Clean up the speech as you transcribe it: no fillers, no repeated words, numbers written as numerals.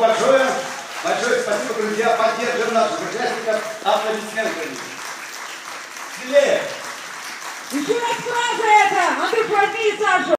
большое. Большое спасибо, друзья. Поддержим наших участников аплодисментами. Смелее. Еще раз фраза это. Андрюх, возьми Сашу.